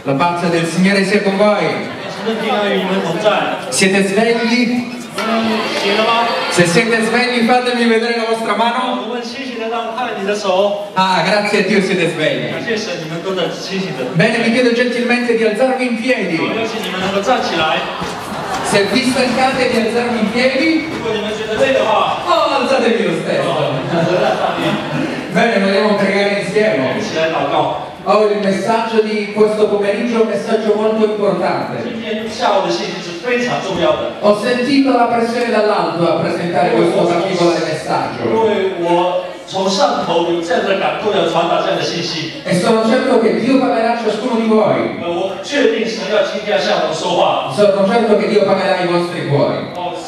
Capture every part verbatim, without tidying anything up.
La pace del Signore sia con voi. Siete svegli? Se siete svegli fatemi vedere la vostra mano. Ah, grazie a Dio siete svegli. Bene, vi chiedo gentilmente di alzarvi in piedi. Se vi stancate di alzarvi in piedi, oh, alzatevi lo stesso. Bene, vogliamo pregare insieme. Oh, il messaggio di questo pomeriggio è un messaggio molto importante. Ho sentito la pressione dall'alto a presentare questo particolare messaggio. E sono certo che Dio parlerà a ciascuno di voi. Sono certo che Dio parlerà ai vostri cuori.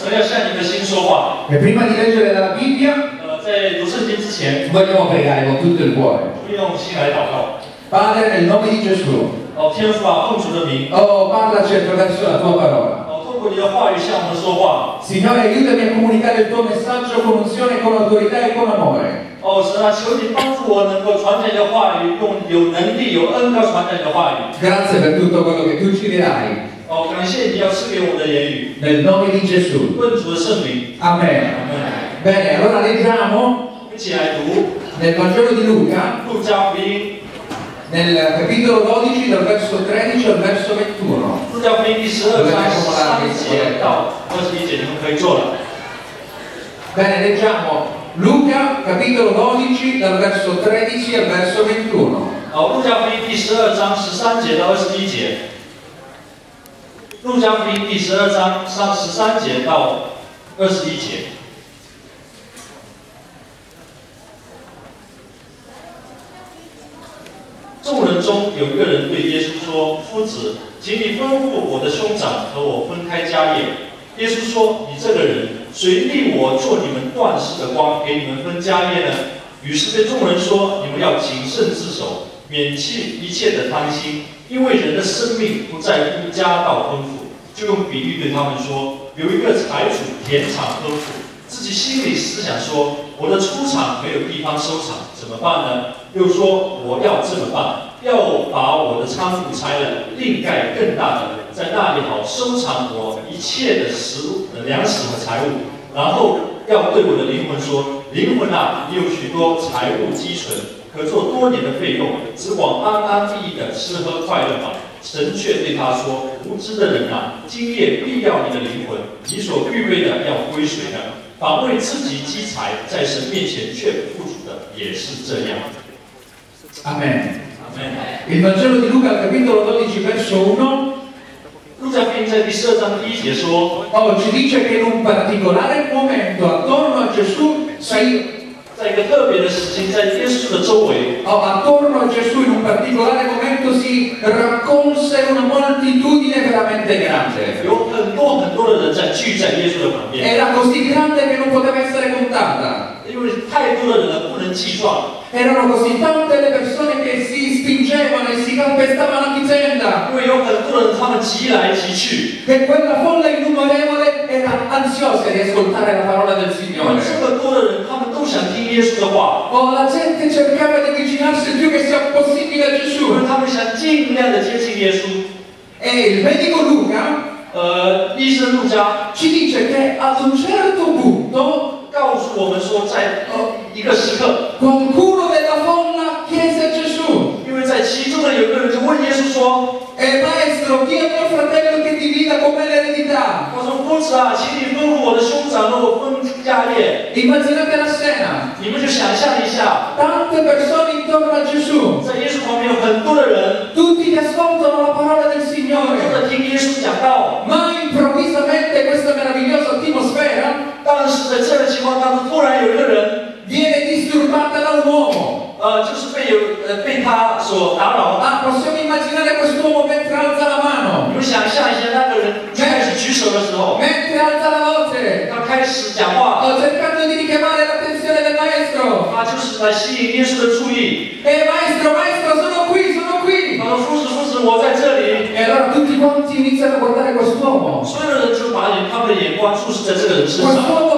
E prima di leggere dalla Bibbia, vogliamo pregare con tutto il cuore. Padre, nel nome di Gesù, oh, parlaci attraverso la tua parola. Signore, aiutami a comunicare il tuo messaggio con unzione, con autorità e con amore. Grazie per tutto quello che tu ci dirai. Nel nome di Gesù. Amen. Bene, allora leggiamo nel Vangelo di Luca, nel capitolo dodici, dal verso tredici al verso ventuno. Bene, leggiamo Luca, capitolo dodici, dal verso tredici al verso ventuno. Luca 众人中有一个人对耶稣说：“夫子，请你吩咐我的兄长和我分开家业。”耶稣说：“你这个人，谁立我做你们断事的光，给你们分家业呢？”于是对众人说：“你们要谨慎自守，免去一切的贪心，因为人的生命不在乎家道丰富。”就用比喻对他们说：“有一个财主田场丰富，自己心里思想说：我的出场没有地方收场，怎么办呢？又说我要这么办，要把我的仓库拆了，另盖更大的，在那里好收藏我一切的食物、粮食和财物。然后要对我的灵魂说：灵魂啊，你有许多财物积存，可做多年的费用，只管安安逸逸的吃喝快乐吧。”神却对他说：“无知的人啊，今夜必要你的灵魂，你所预备的要归谁呢？反为自己积财，在神面前却不富足的，也是这样。” Amen. Il Vangelo di Luca, capitolo dodici, verso uno. 路加福音在第十二章第一节说 Oh, ci dice che in un particolare momento attorno a Gesù si 在一个特别的时间，在耶稣的周围 Oh, attorno a Gesù in un particolare momento si raccolse una moltitudine veramente grande. 有很多很多的人在聚在耶稣的旁边， Era così grande che non poteva essere contata. 因为太多的人了，不能计算。 Erano così tante le persone che si spingevano e si calpestavano a vicenda. 因为有很多人，他们急来急去， Che quella folla innumerevole era ansiosa di ascoltare la parola del 因为 Signore. 这么多的人，他们都想听耶稣的话， Oh, la gente cercava di avvicinarsi il più che sia possibile a 因 Gesù. 为他们想尽量的接近耶稣。 E il medico Luca 呃，医生路加 ci dice che ad un certo punto 告诉我们说，在呃一个时刻， qualcuno della folla chiese a Gesù: 因为在其中的有一个人就问耶稣说 E maestro, chi è mio fratello che divida con me l'eredità? 他说：“夫子啊，请你吩咐我的兄长和我分家业。” Immaginate la scena. 你们就想象一下， Tante persone intorno a Gesù, 在耶稣旁边有很多的人， tutti che ascoltano la parola del 都 Signore. 在听耶稣讲道。 Ma improvvisamente questa meravigliosa atmosfera 但是在这样的情况当中，突然有一个人， viene disturbata da un uomo. 呃，就是被有呃被他所打扰。 Ah, possiamo immaginare quest'uomo mentre alza la 你 mano, 们想象一下，那个人开始举手的时候， mentre alza la voce, 他开始讲话， oh, cercando di richiamare l'attenzione del maestro. 他就是来吸引耶稣的注意。 E maestro, maestro, sono qui, sono qui. 他说：“夫子，夫子，我在这里。” E allora tutti quanti iniziano a guardare quest'uomo. 所有的人就把眼他们的眼光注视在这个人身上。 Quest'uomo che ha il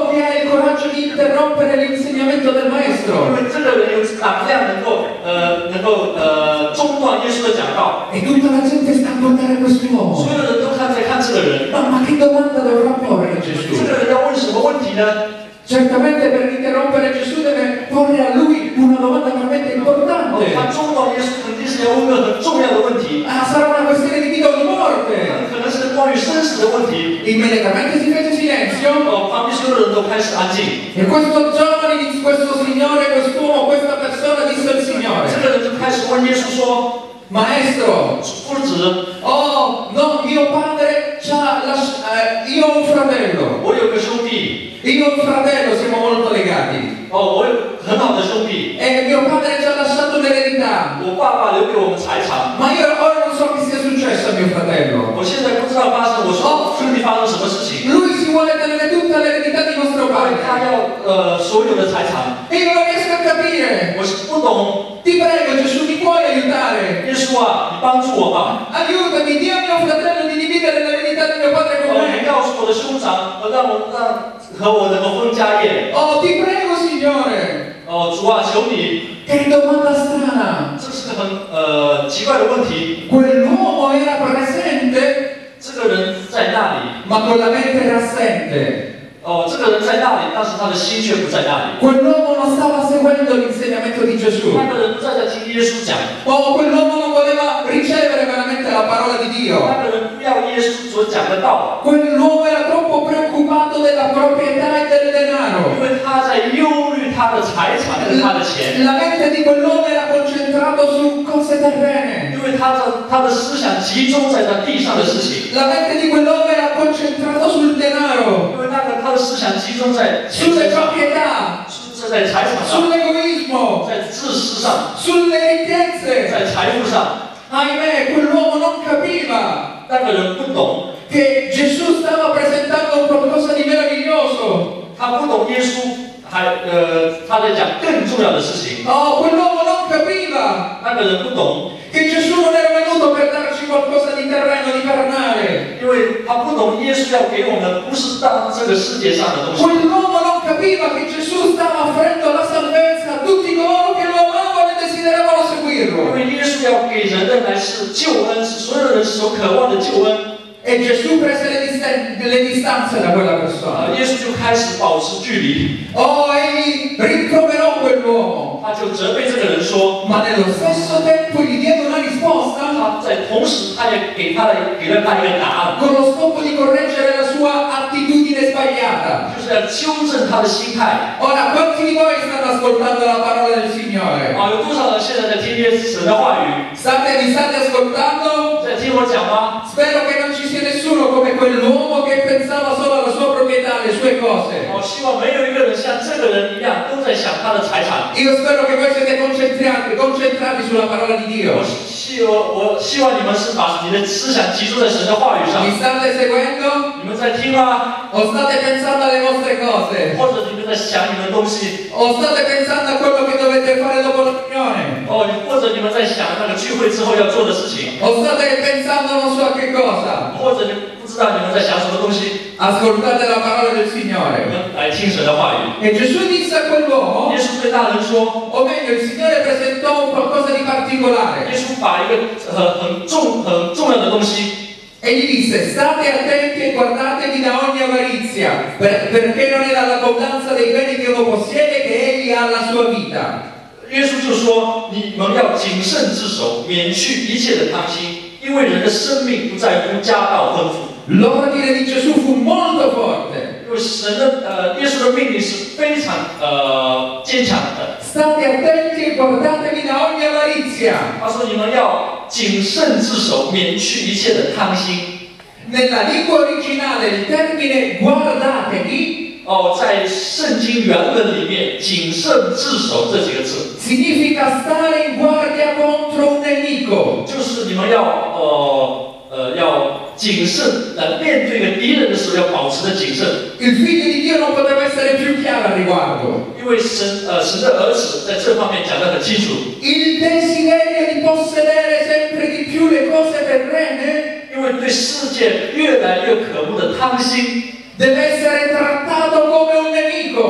il coraggio di interrompere l'insegnamento del 因 maestro. 为这个人有胆量能够呃能够呃中断耶稣的讲道， E tutta la gente sta a guardare 所 quest'uomo. 有人都看在看这个人， Ma, ma che domanda dovrà porre 这 Gesù? 个人要问什么问题呢？ Certamente per interrompere Gesù deve porre a lui una domanda veramente 哦， importante. 他中断耶稣肯定是要问个很重要的问题， Ah, sarà una questione di vita o di morte. 可能是关于生死的问题。 Immediatamente si fece silenzio 哦，旁边所有的人都开始安静。 e questo giovane, questo signore, quest'uomo, questa persona disse al 这 Signore: 个人就开始问耶稣说 Maestro, 夫子， oh no, mio padre c'ha lasci- eh, io ho un fratello, 我有个兄弟， io e un fratello siamo molto legati 哦，我有很好的兄弟， e mio padre ci ha lasciato un'eredità, 我爸爸留给我们财产， ma io ora non so che sia successo a mio fratello. 我现在不知道发生我兄兄弟发生什么事情， Lui si vuole tenere tutta l'eredità di nostro 他 padre 要呃所有的财产， e io non riesco a capire. 我不懂。 Ti prego Gesù, mi puoi aiutare? 耶稣啊，你帮助我吧！ Aiutami, di a mio fratello di dividere l'eredità di mio padre con 哦，你 me. 告诉我的兄长，呃让我让和我能够分家业。 Oh, ti prego Signore. 哦，主啊，求你， Che domanda strana. 这是个很呃奇怪的问题。 Quell'uomo era presente, 这个人在那里， ma con la mente era assente. 哦，这个人在那里，但是他的心却不在那里。 Quell'uomo non stava seguendo l'insegnamento di Gesù. 那个人不再在听耶稣讲， Oh, quell'uomo non voleva ricevere veramente la parola di Dio. 那个人不要耶稣所讲的道， Quell'uomo era troppo preoccupato della proprietà e del 因 denaro. 为他在忧虑他的财产跟他的钱， La mente di quell'uomo era concentrata su cose terrene. 因为他的他的思想集中在他地上的事情， La mente di quell'uomo era concentrata sul denaro, 因为那个他的思想集中在钱 sulle 上， proprietà, 是在财产上， sull'egoismo, 在自私上， sulle ricchezze. 在财富上。 Ahimè, quell'uomo non capiva 那个人不懂， che Gesù stava presentando un qualcosa di meraviglioso. 他不懂耶稣还呃他在讲更重要的事情。 Oh, quell'uomo non capiva 那个人不懂， che Gesù non era venuto per darci qualcosa di terreno, di carnale. 因为他不懂耶稣要给我们的不是当这个世界上的东西。 Quell'uomo non capiva che Gesù stava offrendo la salvezza a tutti coloro che lo amavano e desideravano 因 seguirlo. 为耶稣要给人的乃是救恩，是所有人所渴望的救恩。 E Gesù prese le, disten- le distanze da quella 啊， persona. 耶稣就开始保持距离， Oh, egli rimproverò quell'uomo, 他就责备这个人说， ma nello stesso tempo gli diede una risposta 他在同时他也给他了给了他一个答案， con lo scopo di correggere la sua attitudine sbagliata. 就是要纠正他的心态。 Ora, quanti di voi stanno ascoltando la parola del Signore? 啊，有多少人现在在听耶神的话语， State, mi state ascoltando? 在听我讲吗？ Spero che non ci sia nessuno come quell'uomo che pensava solo alla sua proprietà, alle sue cose. 我希望没有一个人像这个人一样都在想他的财产。 Io spero che voi siete concentrati, concentrati sulla parola di 我 Dio. 希我我希望你们是把你的思想集中在神的话语上。 Mi state seguendo? 你们在听吗？ O state pensando alle vostre cose? 或者你们在想你们的东西？ O state pensando a quello che dovete fare dopo la riunione? 哦，或者你们在想那个聚会之后要做的事情？ O state pensando non so a che cosa? 或者你不知道你们在想什么东西？ Ascoltate la parola del 你 Signore. 们来听神的话语。 E Gesù disse a quell'uomo, 耶稣对大人说， o meglio, il Signore presentò un qualcosa di 耶 particolare. 稣把一个很很重很重要的东西。 E gli disse, state attenti e guardatevi da ogni avarizia, per- perché non è dall'abbondanza dei beni che uno possiede che egli ha la sua vita. 耶稣就说：“你们要谨慎自守，免去一切的贪心，因为人的生命不在乎家道丰富。 L'ordine di Gesù fu molto forte. 因为神的呃，耶稣的命令是非常呃坚强的。 State attenti e guardatevi da ogni avarizia. 他说：你们要谨慎自守，免去一切的贪心。 Nella lingua originale il termine guardatevi 哦，在圣经原文里面，谨慎自守这几个字， significa stare in guardia contro un nemico. 就是你们要呃呃要谨慎，来面对一个敌人的时候要保持着谨慎。 Il figlio di Dio non poteva essere più chiaro al riguardo. 因为神呃神的儿子在这方面讲得很清楚。 Il desiderio di possedere sempre di più le cose terrene 因为对世界越来越渴慕的贪心， deve essere trattato come un nemico.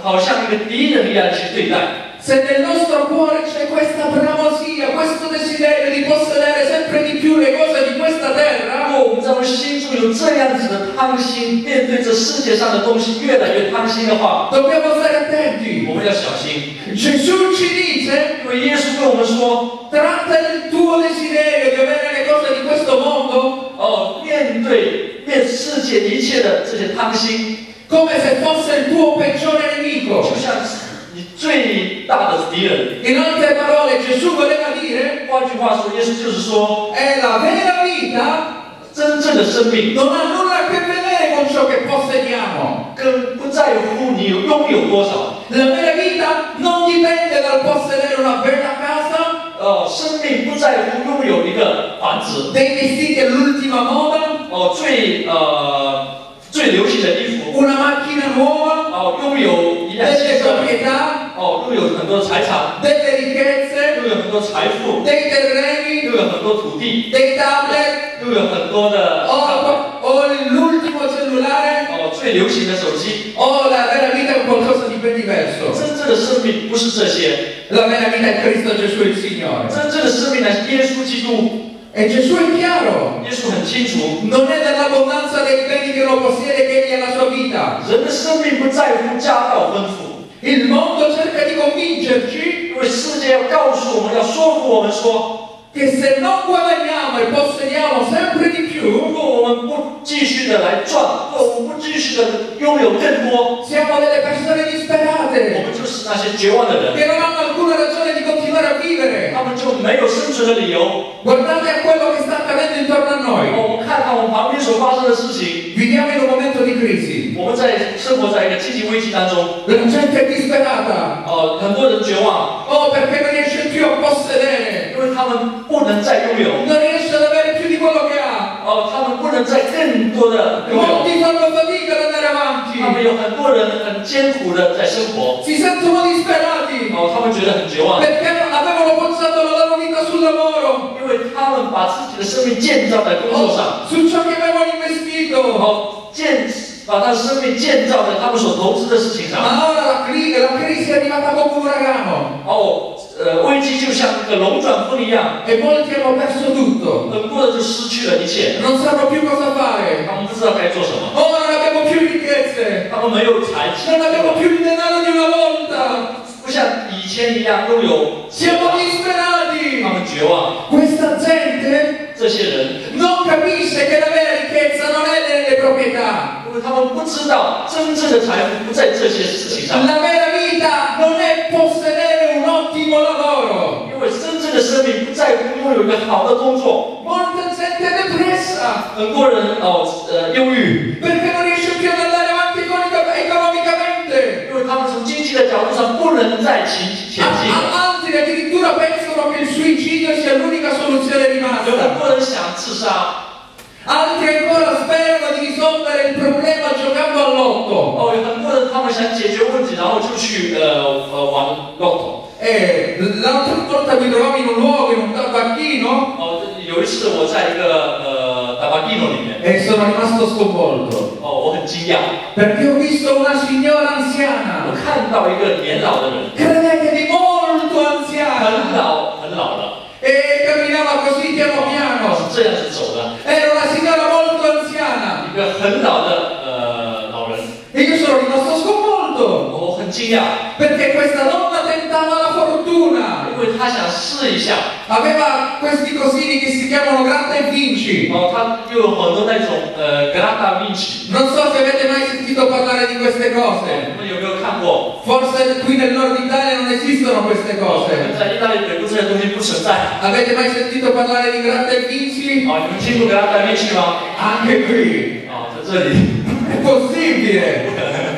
好像一个敌人一样去对待。 Se nel nostro cuore c'è questa bramosia, questo desiderio di possedere sempre di più le cose di questa terra, 如果我们在我们心中有这样子的贪心，面对这世界上的东西越来越贪心的话， dobbiamo stare attenti. 我们要小心。 Gesù ci dice, 因为耶稣跟我们说， tratta il tuo desiderio di avere le cose di questo mondo 哦，面对面世界一切的这些贪心， come se fosse il tuo peggiore nemico. 就像你最大的敌人。 In altre parole, Gesù voleva dire, 换句话说，耶稣就是说， è la vera vita 真正的生命 non ha nulla a che vedere con ciò che possediamo. 跟不在乎你有拥有多少。 La vera vita non dipende dal possedere una bella casa, 呃，生命不在乎拥有一个房子， dei vestiti all'ultima moda, 哦，最呃最流行的衣服， una macchina nuova, 哦，拥有一辆汽 delle 车， proprietà, 哦，拥有很多财产， delle ricchezze, 拥有很多财富， dei terreni, 拥有很多土地， dei tablet, 拥有很多的， o, o l'ultimo cellulare, 哦，最流行的手机。 o la vera vita è qualcosa di ben diverso. 真正的生命不是这些， La vera vita è Cristo Gesù il Signore. 真正的生命乃是耶稣基督。 E Gesù è chiaro, 耶稣很清楚， non è dell'abbondanza dei beni che lo possiede che egli ha la sua vita. 人的生命不在乎家道丰富， Il mondo cerca di convincerci 因为世界要告诉我们，要说服我们说， che se non guadagniamo e possediamo sempre di 如 più, 果我们不继续的来赚，如果我们不继续的拥有更多， siamo delle persone 我 disperate 们就是那些绝望的人， che non hanno alcuna ragione di continuare a vivere. 他们就没有生存的理由。 Guardate a quello che sta accadendo intorno a noi. 我们看看我们旁边所发生的事情， Viviamo in un momento di crisi. 我们在生活在一个经济危机当中， La gente è disperata. 哦、很多人绝望， Oh, perché non riesce più a possedere. 因为他们不能再拥有， Non riesce ad avere più di quello che ha. 哦、他们不能再更多的拥有， Molti fanno fatica ad andare avanti. 他们有很多人很艰苦的在生活， Si sentono disperati 哦、他们觉得很绝望， perché avevano poggiato la loro vita sul lavoro, 因为他们把自己的生命建造在工作上， su ciò che avevano investito. 哦，建把他的生命建造在他们所投资的事情上。 Ma ora la, cri- la crisi è arrivata come un uragano 哦，呃，危机就像一个龙转风一样， e molti hanno perso tutto. 很多人就失去了一切， Non sanno più cosa fare. 他们不知道该做什么， Oh, non abbiamo più ricchezze. 他们没有财气， Non abbiamo più il denaro di una volta. 不像以前一样拥有， Siamo 他 disperati. 们绝望。 Questa gente 这些人， non capisce che la vera ricchezza non è nelle proprietà. 因为他们不知道真正的财富不在这些事情上， La vera vita non è possedere un ottimo lavoro. 因为真正的生命不在乎拥有一个好的工作。 Molta gente è depressa 很多人哦，呃，忧郁， perché non riesce più ad andare avanti economica- economicamente. 因为他们从经济的角度上不能再前前进 A- 了。 a- Altri addirittura pensano che il suicidio sia l'unica soluzione 有很 rimasta. 多人想自杀， Altri ancora sperano di risolvere il problema giocando all'otto. 哦，有很多人他们想解决问题，然后就去呃呃玩 lotto。 E l'altra volta mi trovavo in un luogo, in un tabacchino, 哦，有一次我在一个呃大巴蒂诺里面， e sono rimasto sconvolto 哦，我很惊讶， perché ho visto una signora 我 anziana, 看到一个年老的人， credetevi molto 很 anziana, 老很老了， e camminava così piano 哦 piano. 是这样子走的， Era una signora molto anziana 一个很老的呃老人， e io sono rimasto sconvolto 我很惊讶， perché questa donna tentava la fortuna, 因为他想试一下， aveva questi cosini che si chiamano gratta e vinci. 哦，他又有很多那种呃 grata vinci， Non so se avete mai sentito parlare di queste 你 cose, 们有没有看过？ forse qui nel nord Italia non esistono queste 哦，可能 cose. 在意大利北部这些东西不存在。 Avete mai sentito parlare di gratta e vinci? 哦，你们听过 grata vinci 吗？ Anche qui, 哦，在这里。 è possibile.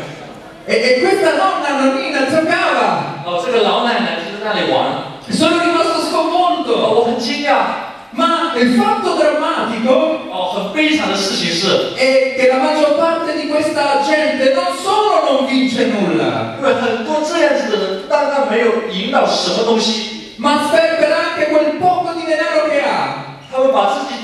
E, e questa donna nonnina giocava. 哦，这个老奶奶就在那里玩， Sono rimasto 哦， sconvolto. 我很惊讶， Ma il fatto drammatico 哦，很悲惨的事情是， è che la maggior parte di questa gente non solo non vince nulla, 因为很多这样子的人，不单单没有赢到什么东西， ma sperpera anche quel poco di denaro che ha. 他们把自己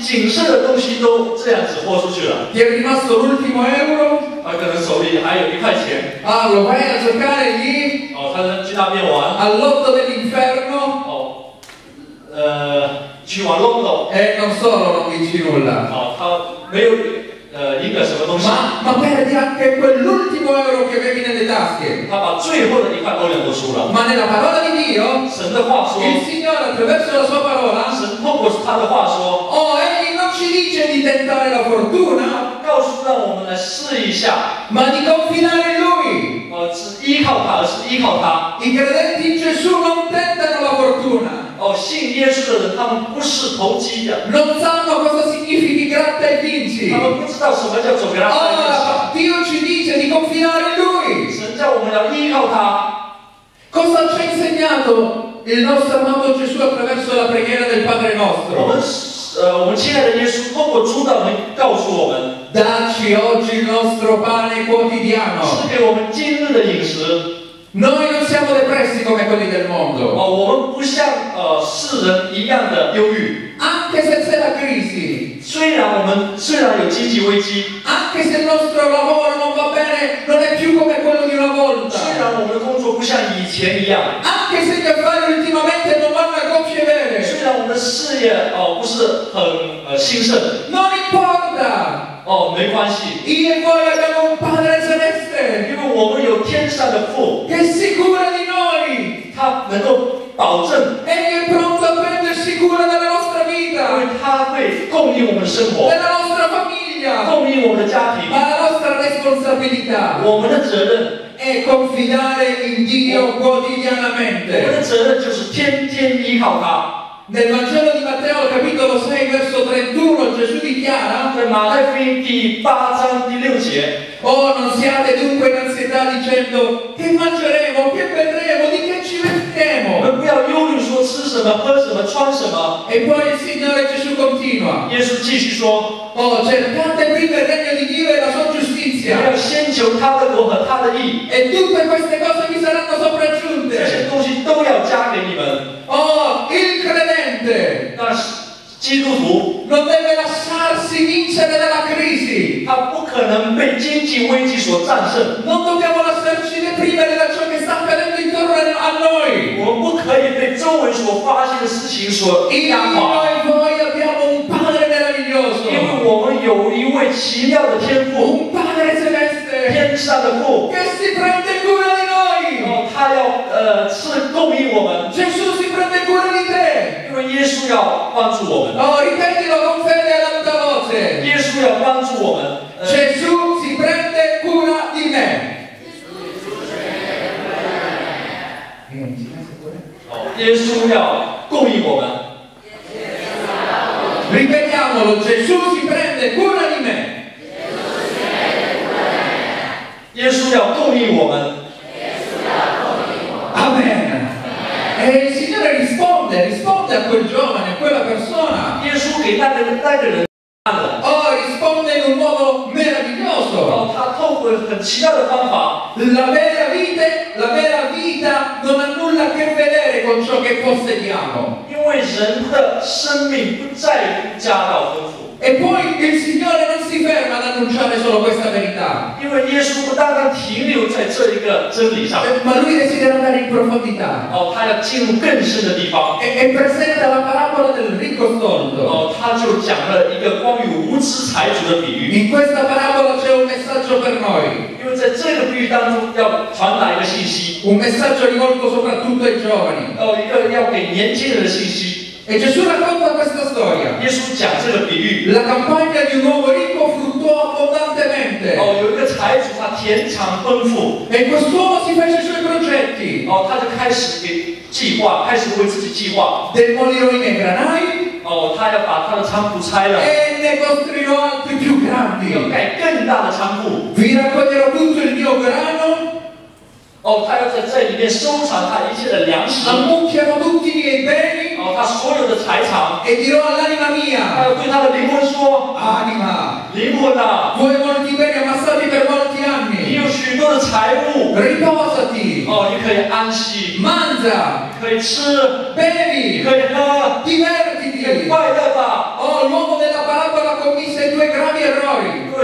谨慎的东西都这样子豁出去了。 Ti è rimasto l'ultimo euro? 他可能手里还有一块钱。 Ah, lo vai a giocare lì? 哦，他能去那边玩。 All'otto dell'inferno? 哦，呃，去玩 lotto。 Eh, non solo non vinci nulla. 哦，他没有呃赢了什么东西。 Ma, ma perdi anche quell'ultimo euro che avevi nelle tasche. 他把最后的一块欧元都输了。 Ma nella parola di Dio, 神的话说， il Signore attraverso la sua parola, 神透过他的话说， oh, egli non ci dice di tentare la fortuna, 告诉让我们来试一下， ma di confidare in Lui. 呃，是依靠他，而是依靠他。 I credenti in Gesù non tentano la fortuna. 哦，信耶稣的人，他们不是投机的， Non sanno cosa significhi gratta e vinci. 他们不知道什么叫走给他带进 Allora, Dio ci dice di confidare in Lui. 神叫我们要依靠他。 Cosa ci ha insegnato il nostro amato Gesù attraverso la preghiera del Padre 我们 nostro? 呃，我们亲爱的耶稣透过主导文告诉我们， Dacci oggi il nostro pane quotidiano. 是给我们今日的饮食。 Noi non siamo depressi come quelli del mondo. 哦，我们不像呃世人一样的忧郁。 Anche se c'è la crisi, 虽然我们虽然有经济危机， anche se il nostro lavoro non va bene, non è più come quello di una 虽 volta. 然我们的工作不像以前一样， Anche se gli affari ultimamente non vanno a gonfie vele. 虽然我们的事业哦不是很呃兴盛， Non importa. 哦没关系， Io e voi abbiamo un Padre celeste 因为我们有天上的父， che si cura di noi. 他能够保证， Egli è pronto a prendersi cura della nostra 因为 vita, 他会供应我们的生活， della nostra famiglia, 供应我们的家庭， ma la nostra responsabilità 我们的责任， è confidare in Dio 我们 quotidianamente. 的责任就是天天依靠他。 Nel Vangelo di Matteo, al capitolo sei, verso trentuno, Gesù dichiara: 在马太福音第八章第六节， Oh, non siate dunque in ansietà dicendo che mangeremo, che berremo, di che ci 我 vestiremo. 们不要忧虑说吃什么、喝什么、穿什么。 E poi il Signore Gesù continua: 耶稣继续说， Oh, cercate prima il regno di Dio e la sua 你们 giustizia, 要先求他的国和他的义， e tutte queste cose vi saranno 这些 sopraggiunte. 东西都要加给你们。 Oh, il credente 但是基督徒 non deve lasciarsi vincere dalla crisi. 他不可能被经济危机所战胜， Non dobbiamo lasciarci deprimere da ciò che sta accadendo intorno a noi. 我们不可以被周围所发生的事情所 Io 压垮， e voi abbiamo un Padre 因为 meraviglioso, 我们有一位奇妙的天父， un Padre celeste 天上的父， che si prende cura di noi. 哦，他要呃是供应我们， Gesù si prende cura di te. 因为耶稣要帮助我们， Oh, ripetilo con fede ad alta voce. 耶稣要帮助我们，呃 Gesù si prende cura di me. 哦，耶稣要供应我们， Ripetiamolo, Gesù si prende cura di me. 耶稣要供应我们。 Amen. E il Signore risponde, risponde a quel giovane, a quella persona. 耶稣给那个那个人看了， Oh, risponde in un modo 然 meraviglioso. 后他透过很奇妙的方法， La vera vita, la vera vita non ha nulla a che vedere con ciò che possediamo. 因为人的生命不在乎家道丰富， E poi il Signore non si ferma ad annunciare solo questa verità, 因为耶稣不单单停留在这一个真理上， ma Lui desidera andare in profondità 哦，他要进入更深的地方， e, e presenta la parabola del ricco stolto. 哦，他就讲了一个关于无知财主的比喻， In questa parabola c'è un messaggio per noi, 因为在这个比喻当中要传达一个信息， un messaggio rivolto soprattutto ai giovani. 哦，一个要给年轻人的信息。 E Gesù racconta questa storia. 耶稣讲这个比喻， La campagna di un uomo ricco fruttò abbondantemente 哦，有一个财主他田常丰富， e quest'uomo si fece i suoi progetti. 哦，他就开始给计划，开始为自己计划， Demolirò i miei granai 哦，他要把他的仓库拆了， e ne costruirò altri più 要 grandi. 盖更大的仓库， Vi raccoglierò tutto il mio grano, 哦，他要在这里面收藏他一切的粮食， ammucchiano tutti i miei beni 哦，他所有的财产， e dirò all'anima 他 mia: 要对他的灵魂说， Anima, 灵魂啊， tu hai molti beni amassati per molti 你 anni. 有许多的财物， Riposati, 哦，你可以安息， mangia, 可以吃，你 bevi, 可以喝，可以 divertiti. 快乐吧， Oh, l'uomo della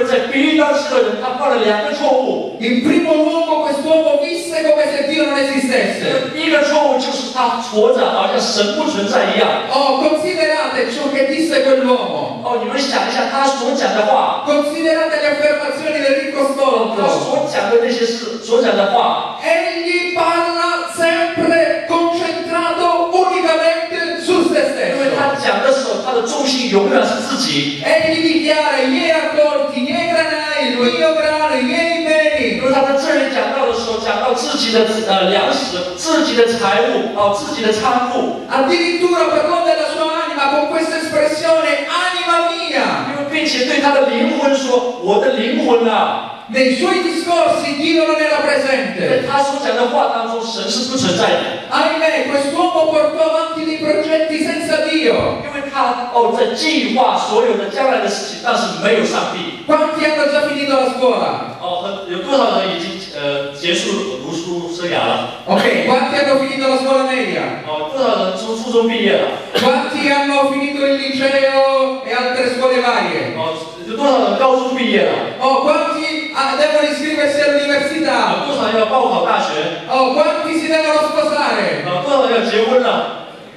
在比喻当时的人，他犯了两个错误。 In primo luogo quest'uomo visse come se Dio non esistesse. 第一个错误就是他活着好像神不存在一样。 Oh, considerate ciò che disse quell'uomo. 哦，你们想一下他所讲的话。 Considerate le affermazioni del ricco stolto. 他所讲的那些事，所讲的话。 Egli parla sempre concentrato unicamente su se stesso. 因为他讲的时候，他的重心永远是自己。 Egli dichiara i miei raccolti, i miei granai, il mio grano, i miei beni. 因为他在这里讲到的时候，讲到自己的呃粮食、自己的财物、哦自己的仓库。 Addirittura parlò della sua anima con questa espressione, anima mia. 因为并且对他的灵魂说，我的灵魂啊。 Nei suoi discorsi Dio non era presente. 在他所讲的话当中，神是不存在的。 Ahimè, quest'uomo portò avanti dei progetti senza Dio. 因为他哦在计划所有的将来的事情，但是没有上帝。 Quanti hanno già finito la scuola? 哦，有多少人已经呃结束读书生涯了 ？Ok, quanti hanno finito la scuola media? 哦，多少人从初中毕业了 ？Quanti hanno finito il liceo e altre scuole varie? 哦，有多少人高中毕业了 Oh, quanti ah, devono iscriversi all'università? 多少人要报考大学 Oh, quanti si devono sposare? 哦，多少人要结婚了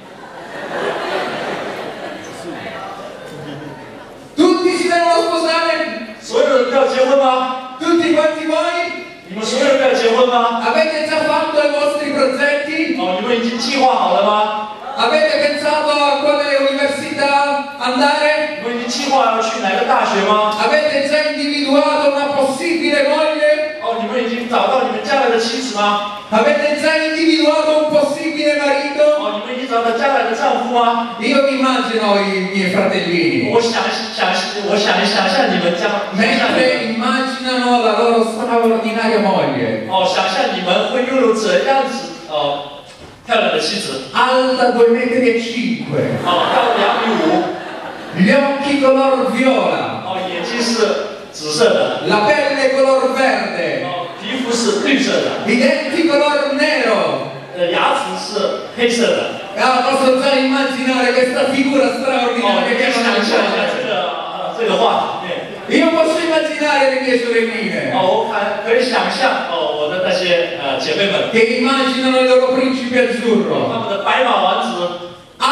Tutti si devono sposare? 所有人都要结婚吗 Tutti quanti voi? 你们所有人都要结婚吗 Avete già fatto i vostri progetti? 哦，你们已经计划好了吗 Avete pensato a quale università andare? 你们已经计划要去哪个大学吗 Avete già individuato una possibile moglie? 哦，你们已经找到你们将来的妻子吗 Avete già individuato un possibile marito? 哦，你们已经找到将来的丈夫吗 Io mi immagino i miei fratellini 我想想，我想想象你们将 mentre immaginano la loro straordinaria moglie 哦，想象你们会拥有怎样子呃漂亮的妻子 alta due metri e cinque 哦，到两米五 gli occhi color viola 哦，眼睛是紫色的 la pelle color verde 哦，皮肤是绿色的 i denti color nero 呃，牙齿是黑色的 Ah, posso già immaginare questa figura 哦， straordinaria 你可以 che 想 hanno 象 nel 一下 cuore. 这个呃这个画面 Io posso immaginare le mie sorelline 哦，我还可以想象哦我的那些呃姐妹们 che immaginano il loro principe 他 azzurro 们的白马王子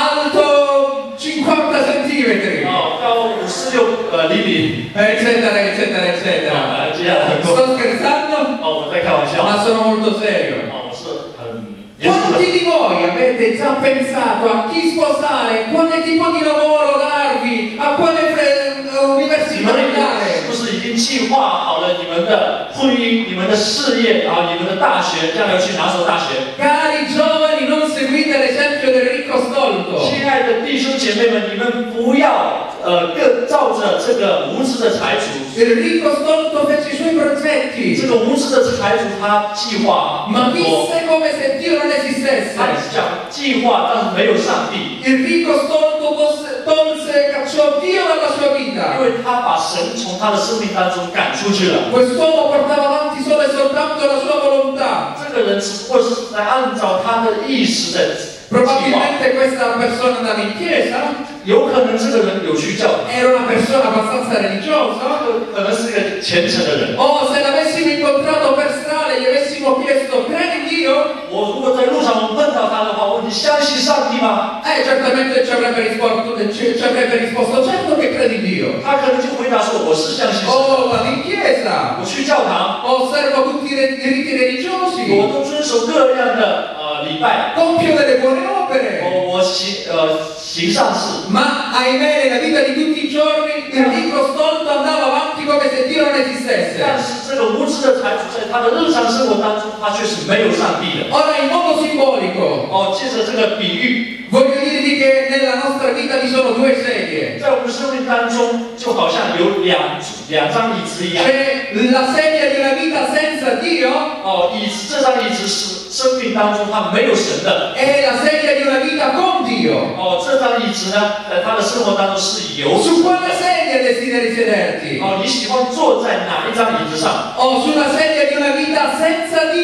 alto cinquanta centimetri 哦高五十六呃厘米 eccetera eccetera 啊 eccetera 这样很多 sto scherzando 哦我在开玩笑 ma sono molto serio 哦我是很严肃的 quanti di voi avete già pensato a chi sposare quale tipo di lavoro darvi a quale fre- 你 università 们是 andare 不是已经计划好了你们的婚姻、你们的事业啊、你们的大学将来去哪所大学？ cari giovani non seguite l'esempio del ricco stolto 亲爱的弟兄姐妹们，你们不要呃更照着这个无知的财主， il ricco stolto fece i suoi progetti 这个无知的财主他计划 ma 很多， visse come se Dio non esistesse 他讲计划，但是没有上帝， il ricco stolto tolse, tolse cacciò Dio dalla sua 因 vita 为他把神从他的生命当中赶出去了。 quest'uomo portava avanti solo e soltanto la sua volontà 这个人只不过是在按照他的意识在计划， probabilmente questa persona andava in chiesa 有可能这个人有去教， era una persona abbastanza religiosa 可能是个虔诚的人。 o se l'avessimo incontrato per strada e gli avessimo chiesto credi in Dio 我如果在路上我碰到他的话，我问你相信上帝吗？ eh certamente ci avrebbe risposto, ci, ci avrebbe risposto certo che credi in Dio 他可能就回答说我是相信神， oh vado in chiesa 我去教堂， osservo tutti i re- i riti 我 religiosi 都遵守各样的呃礼拜， compio delle buone opere 我我行呃行善事。 ma ahimè nella vita di tutti i giorni il ricco stolto andava avanti come se Dio non esistesse 但是这个无知的财主在他的日常生活当中，他却是没有上帝的。 ora in modo simbolico 哦，借着这个比喻， voglio dirvi che nella nostra vita vi sono due sedie 在我们生命当中，就好像有两两张椅子一样。 c'è la sedia di una vita senza Dio 哦，椅子这张椅子是生命当中他没有神的。 e la sedia di una vita con Dio 哦，这张椅子呢，在他的生活当中是有 su quale sedia desideri sederti 哦，你喜欢坐在哪一张椅子上？ o sulla sedia di una vita senza Dio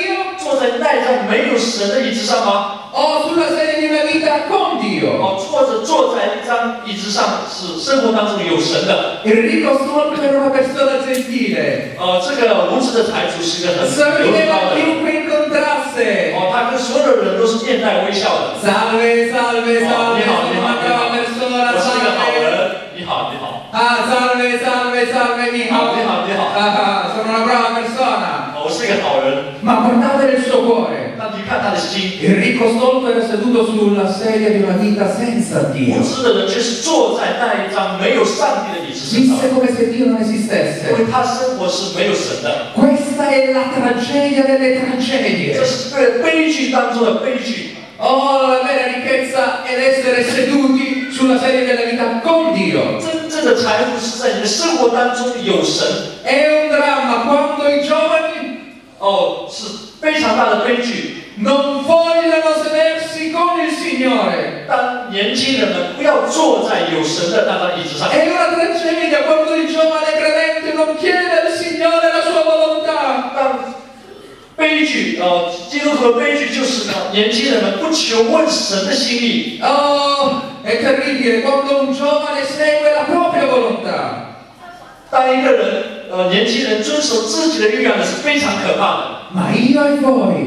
坐在那张没有神的椅子上吗？ O sulla sedia di una vita con Dio? 哦，或者坐在一张椅子上是生活当中有神的。 Il ricco stolto era una persona gentile. 呃，这个无知的财主是一个很 Sorrideva a chiunque incontrasse. 哦，他跟所有的人都是面带微笑的。 Salve, salve, 哦， salve, 你好， sono 你好， una 你 brava 好， persona, 我是一个好 salve. 人。你好，你好。 Ah, salve, salve, salve, mi 好，你好，你好。 Ah, sono una brava persona. 我是一个好人。 Ma guardate nel suo cuore. 那你看他的心， Il ricco stolto era seduto sulla sedia di una vita senza 无 Dio. 知的人却是坐在那一张没有上帝的椅子身上， Visse come se Dio non 因 esistesse. 为他生活是没有神的。 Questa è la tragedia delle 这 tragedie. 是对悲剧当中的悲剧。 Oh, la vera ricchezza è essere seduti sulla sedia della vita con Dio. 真正的财富是在你的生活当中有神。 È un dramma quando i giovani 哦，是非常大的悲剧。 non vogliono sedersi con il Signore. 当年轻人们不要坐在有神的那张椅子上。 È una tragedia quando il giovane credente non chiede al Signore la sua volontà. 当悲剧，呃，基督徒的悲剧就是呢，年轻人们不求问神的心意。 Oh, è terribile quando un giovane segue la propria volontà. 当一个人，呃，年轻人遵守自己的欲望呢，是非常可怕的。 Ma io e voi,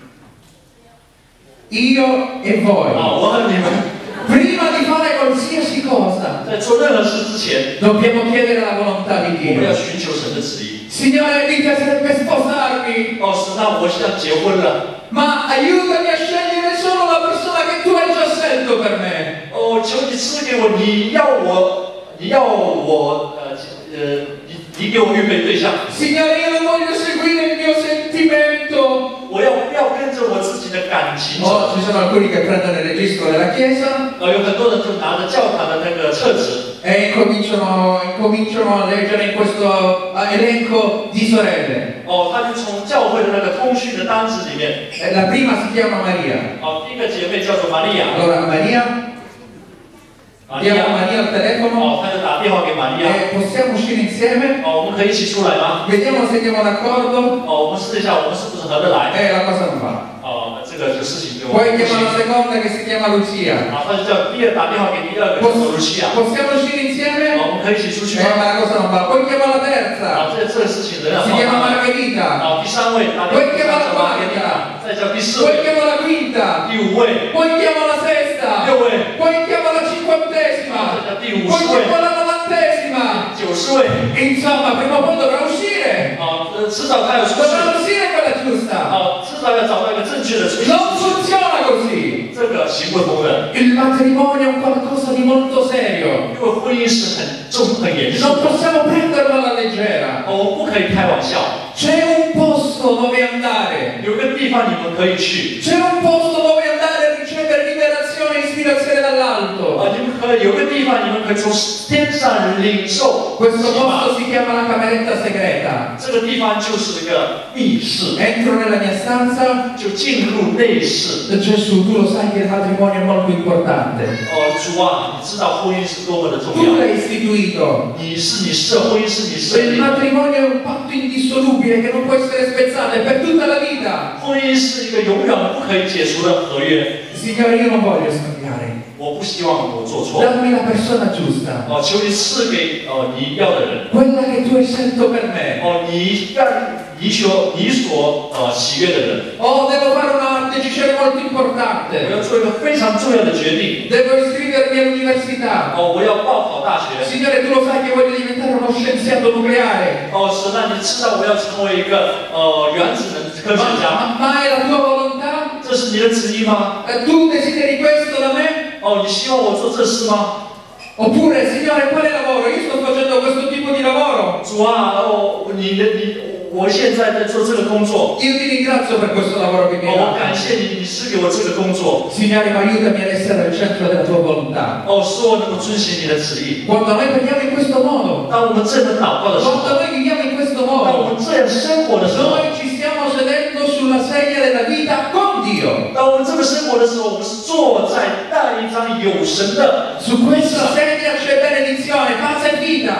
io e 啊， voi, 我和你们 prima di fare qualsiasi cosa, 在做任何事之前， dobbiamo chiedere la volontà di 我们要 Dio. 寻求神的旨意。 Signore, mi piacerebbe sposarmi, 哦，是，那我想结婚了。 ma aiutami a scegliere solo la persona che tu hai già scelto per me. 哦，求你赐给我，你要我，你要我，呃呃，你你给我预备对象。 Signore, io non voglio seguire il mio sentimento. 我要不要跟着我自己的感情走？ Oh, ci sono alcuni che prendono il registro della chiesa 呃，有很多人就拿着教堂的那个册子， e incominciano, incominciano a leggere in questo eh, elenco di sorelle. 哦，他就从教会的那个通讯的单子里面， Eh, La prima si chiama Maria. 哦，第一个姐妹叫做玛利亚， Allora Maria, 玛利 chiamo 亚， Maria al telefono 哦，他就打电话给玛利亚， e possiamo uscire insieme. 哦，我们可以一起出来吗？ Vediamo se andiamo d'accordo. 哦，我们试一下，我们是不是合得来？ E la cosa non va. 哦，这个这事情就 Poi 不 chiama 行。 la seconda che si chiama Lucia. 啊，他就叫第二打电话给第二个叫做 Poss- 露西亚， possiamo uscire insieme? 哦，我们可以一起出去 Eh, 吗？ ma la cosa non va. Poi chiama la 啊， terza. 这这个事情仍然 Si 好 chiama 麻烦。 Margherita. 啊，第三位打电 Poi 话 chiama la 叫玛格丽 quarta. 塔，再叫第四 Poi 位， chiama la quinta. 第五位， Poi chiama la sesta. 六位， Poi chiama la 再 cinquantesima. 叫第五 Poi 十位， chiama la novantesima. 九十位。 Insomma, prima o poi dovrà uscire. 啊，呃，迟早他要出去。 Dovrà uscire quella giusta. 啊，迟早要找到一个正确的出去。 Non funziona così. 这个行不通的， Il matrimonio è un qualcosa di molto serio. 因为婚姻是很重、很严肃 Non 的。 possiamo prenderlo alla leggera. 哦，我们不可以开玩笑。 C'è un posto dove andare. 有个地方你们可以去。 C'è un posto dove andare a ricevere liberazione e ispirazione dall'alto. 啊，你们可以有个地方，你们可以从天上领受 Questo 启发 posto si chiama la cameretta segreta. 这个地方就是一个密室， Entro nella mia stanza. 就进入内室。 Gesù, tu lo sai che il matrimonio è molto importante. 哦，主啊，你知道婚姻是多么的重 Tu 要。 l'hai istituito. 你是你设婚姻是你设 Il 立的， matrimonio è un patto indissolubile che non può essere spezzato, è per tutta la vita. 婚姻是一个永远不可以解除的合约。 Signore, io non voglio sbagliare. 我不希望我做错。 Dammi la persona giusta. 哦，求你赐给呃你要的人。 Quella che tu hai scelto per me. 哦，你让你所你所呃喜悦的人。 Oh, devo fare una decisione molto 我 importante. 要做一个非常重要的决定。 Devo iscrivermi all'università. 哦，我要报考大学。 Signore, tu lo sai che voglio diventare uno scienziato nucleare. 哦，神啊，你知道我要成为一个呃原子能科学 Ma, 家， ma- ma è la tua volontà? 这是你的旨意吗？ Eh, Tu desideri questo da me? 哦，你希望我做这事吗？ Oppure, Signore, quale lavoro? Io sto facendo questo tipo di lavoro. 主啊，哦，你的你，我现在在做这个工作。 Io ti ringrazio per questo lavoro che mi 哦， hai 我感 dato. 谢你，你赐给我这个工作。 Signore, ma aiutami ad essere al centro della tua volontà. 哦，使我能够遵循你的旨意。 Quando noi preghiamo in questo modo, 当我们这么祷告的时 quando 候， noi viviamo in questo 当我 modo, 们这样生活的时候， noi ci stiamo sedendo sulla sedia della vita con Dio. 当我们这么生活的时候，我们是坐在那一张有神的， Su questa sedia c'è benedizione, pace e vita. 因为在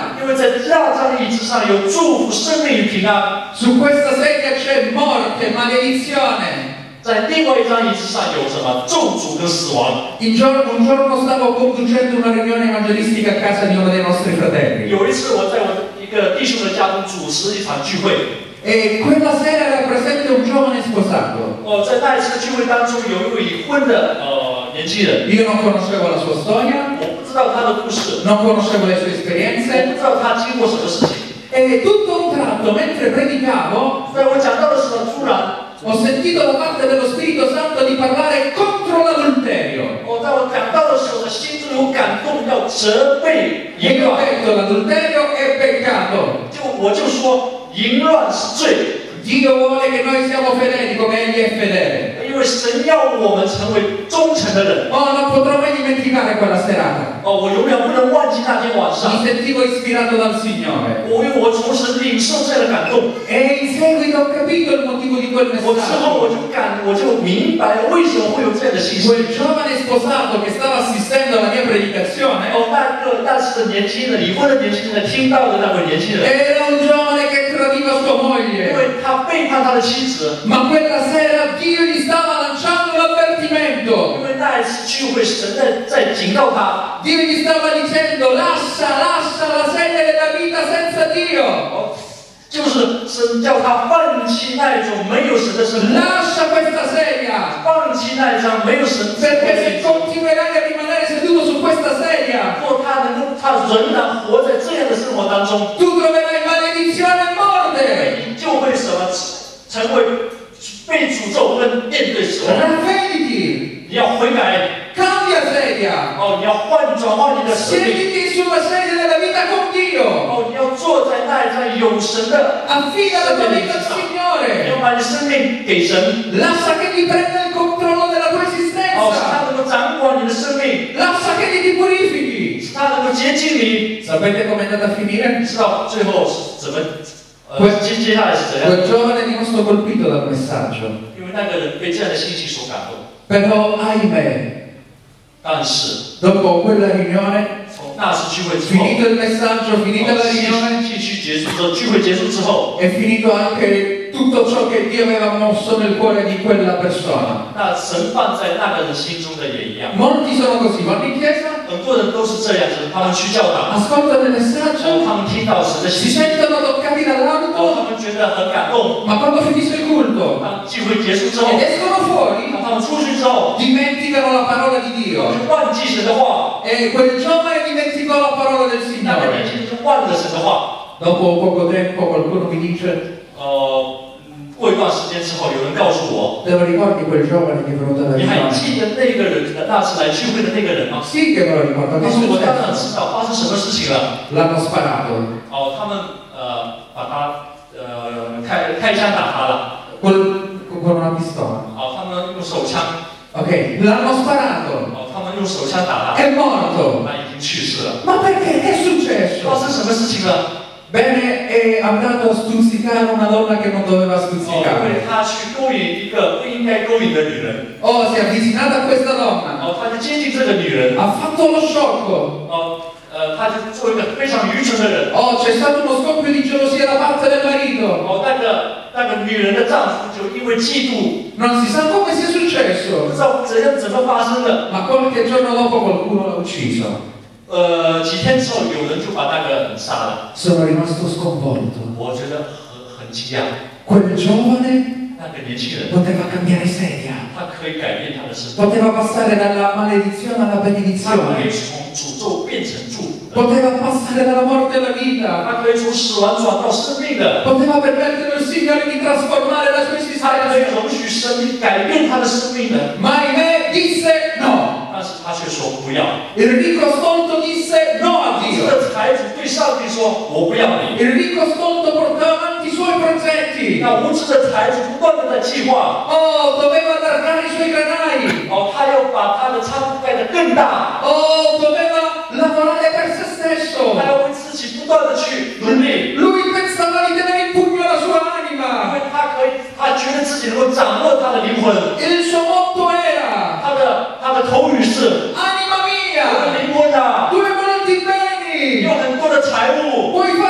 在大张椅子上有祝福生命与平安。 Su questa sedia c'è morte, maledizione. 在另外一张椅子上有什么咒诅跟死亡。 Un giorno, un giorno stavo conducendo una riunione evangelistica a casa di uno dei nostri fratelli. 有一次我在我一个弟兄的家中主持一场聚会。 E quella sera era presente un giovane sposato. 哦，在那一次聚会当中，有一位已婚的呃年轻人。 Io non conoscevo la sua storia. 我不知道他的故事。 Non conoscevo le sue 我 esperienze. 不知道他经过什么事情。 E tutto un tratto, mentre predicavo, 在我讲到的时候，突然 ho sentito da parte dello Spirito Santo di parlare contro l'adulterio. 我在我讲到的时候，我的心中有感动，要责备 E 淫 io ho 乱。 detto l'adulterio è peccato. 就我就说，淫乱是罪。 Dio vuole che noi siamo fedeli come Egli è fedele. 因为神要我们成为忠诚的人。 Oh, non potrò mai dimenticare quella serata. 哦，我永远不能忘记那天晚 Mi 上。 sentivo ispirato dal Signore. 我因为我从神领受这样的感动。 E in seguito ho capito il motivo di quel 我之后我 messaggio. 就感，我就明白为什么会有这样的心情。 Quel giovane sposato che stava assistendo alla mia predicazione 哦，那个那时的年轻人，已婚的年轻人听到的那位年轻人， era un giovane che tradiva sua 因 moglie. 为他背叛他的妻子。 Ma quella sera Dio gli stava lanciando l'avvertimento. 因为那一次聚会，神在在警告他。 Dio gli stava dicendo lascia, lascia la sedia della vita senza Dio. 哦，就是神叫他放弃那一种没有神的生活， Lascia questa sedia. 放弃那一张没有神的 Perché se 生活。 continuerai a rimanere seduto su questa sedia, 如果他能够，他仍然活在这样的生活当中， tu troverai maledizione e morte. 你就会什么成为被诅咒跟面对死亡。 Ravvediti, 你要悔改， cambia sedia. 哦，你要换转换你的生命。 Siediti sulla sedia della vita con Dio. 哦，你要坐在那一张有神的， Affida la tua vita al 你 Signore. 要把你生命给神， Lascia che gli prenda il controllo della tua 哦，使 esistenza. 他能够掌管你的生命， Lascia che gli ti purifichi. 使他能够洁净你。 Sapete com'è andata a finire? 知道最后是怎么，呃，接接下来是怎样？ Quel giovane è rimasto colpito dal messaggio. 因为那个人被这样的信息所感动， Però, ahimè, 但是 dopo quella riunione, 从那次聚会之后， finito il messaggio, finita la 信 riunione, 信息结束之后，聚会结束之后， è finito anche tutto ciò che Dio aveva mosso nel cuore di quella persona. 那神放在那个人心中的也一样。 Molti sono così, vanno in chiesa, 很多人都是这样子，他们去教堂， ascoltano il 然后 messaggio, 他们听到神的 si 信息， sentono toccati 然后 dall'alto, 他们觉得很感动。 ma quando finisce il culto 当聚会结束之后， ed escono fuori, 当他们出去之后， dimenticano la parola di 就 Dio. 忘记神的话， E quel giovane dimenticò la parola del 那个 Signore. 年轻人就忘了神的话。 Dopo poco tempo qualcuno mi dice: 呃，嗯过一段时间之后，有人告诉我， te lo ricordi quel giovane che è venuto da 你还 Milano? 记得那个人那次来聚会的那个人吗？ Sì che me lo ricordo, 他 che 说我当然 successo? 知道发生什么事情了。 L'hanno sparato. 哦，他们呃把他呃开开枪打他了。 Col- con una pistola. 哦，他们用手枪， Ok, l'hanno sparato. 哦，他们用手枪打他， È morto. 他已经去世了。 Ma perché? Che è 发 successo? 生什么事情了？ Bene, è andato a stuzzicare una donna che non doveva 哦，因为 stuzzicare. 他去勾引一个不应该勾引的女人。 Oh, si è avvicinata a questa donna. 哦，他就接近这个女人。 Ha fatto lo sciocco. 哦，呃，他就做一个非常愚蠢的人。 Oh, c'è stato uno scoppio di gelosia da parte del marito. 哦，那个那个女人的丈夫就因为嫉妒， Non si sa come sia 不 successo. 知道怎样怎么发生的。 Ma qualche giorno dopo qualcuno l'ha ucciso. 呃，几天之后，有人就把那个人杀了。 Sono rimasto sconvolto. 我觉得很很惊讶， Quel giovane 那个年轻人， poteva cambiare sedia. 他可以改变他的生命， Poteva passare dalla maledizione alla 他可以 benedizione. 从诅咒变成祝福的， Poteva passare dalla morte alla vita. 他可以从死亡转到生命的， Poteva permettere al Signore di trasformare la sua 他可以 esistenza. 容许生命改变他的生命的。 Ma ahimè disse no. 但是他却说不要。 Il ricco stolto disse no a 这 Dio. 个财主对上帝说：“我不要你。” Il ricco stolto portava avanti i suoi progetti. 那无知的财主不断的在计划， Oh, doveva allargare i suoi granai. 哦，他要把他的仓库盖得更大， Oh, doveva lavorare per se stesso. 他要为自己不断的去努力， Lui pensava di tenere in pugno la sua 因 anima. 为他可以，他觉得自己能够掌握他的灵魂。 Il suo motto era: 他的他的口语是： Anima 我的 mia, 灵魂啊， tu hai molti beni, 有很多的财物， puoi fare